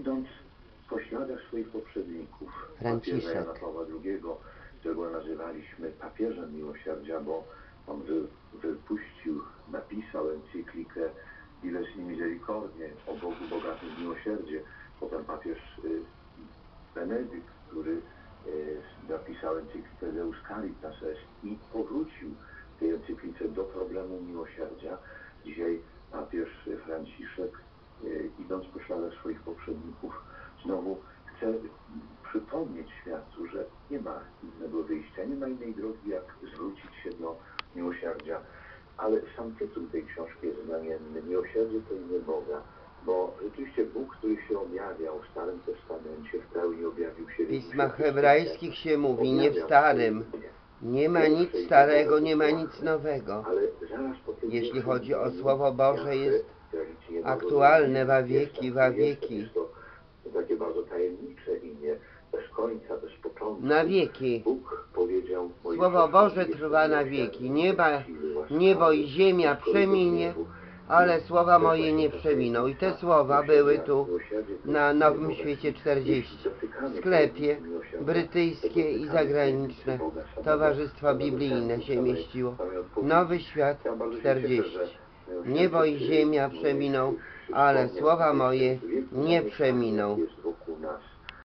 idąc po śladach swoich poprzedników, Franciszek. papieża Jana Pawła II, którego nazywaliśmy papieżem miłosierdzia, bo on napisał encyklikę Dives in Misericordie, o Bogu bogatym w miłosierdzie. Potem papież Benedykt, który napisał encyklikę Deus Caritas Est i powrócił w tej encyklice do problemu miłosierdzia. Dzisiaj papież Franciszek, idąc po śladach swoich poprzedników, znowu chce przypomnieć światu, że nie ma innego wyjścia, nie ma innej drogi, jak zwrócić się do miłosierdzia. Ale sam tytuł tej książki jest znamienny. Miłosierdzie to imię Boga, bo rzeczywiście Bóg, który się objawiał w Starym Testamencie, w pełni objawił się W pismach hebrajskich się mówi, nie w Starym. Nie ma nic Pierwszej starego, nie ma Boga, nic nowego. ale zaraz po tym Jeśli pierwszym chodzi o dniu Słowo Boże, jest tradycji jego aktualne narodzenia, wa wieki, jest wa tam wieki. Jest to takie bardzo tajemnicze imię, bez końca, bez początku. Na wieki. Bóg powiedział Słowo Boże trwa na wieki. Niebo i ziemia przeminie, ale słowa moje nie przeminą. I te słowa były tu na Nowym Świecie 40. W sklepie brytyjskie i zagraniczne Towarzystwo Biblijne się mieściło. Nowy Świat 40. Niebo i ziemia przeminą, ale słowa moje nie przeminą.